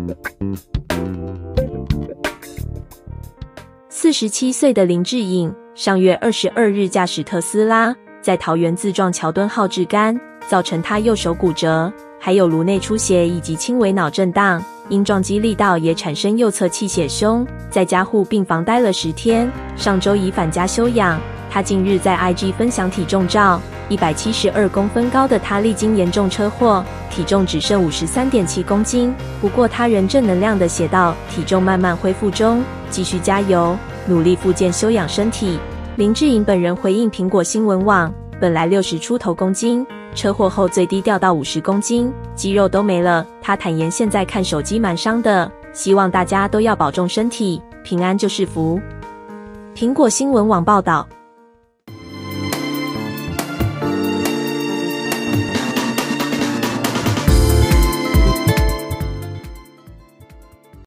47岁的林志颖，上月22日驾驶特斯拉，在桃园自撞桥墩号至干，造成他右手骨折，还有颅内出血以及轻微脑震荡，因撞击力道也产生右侧气血胸，在加护病房待了10天，上周已返家休养。他近日在 IG 分享体重照，172公分高的他历经严重车祸，体重只剩53.7公斤。不过他仍正能量地写道，体重慢慢恢复中，继续加油，努力复健休养身体。林志颖本人回应苹果新闻网，本来60出头公斤，车祸后最低掉到50公斤，肌肉都没了。他坦言现在看手机蛮伤的，希望大家都要保重身体，平安就是福。苹果新闻网报道。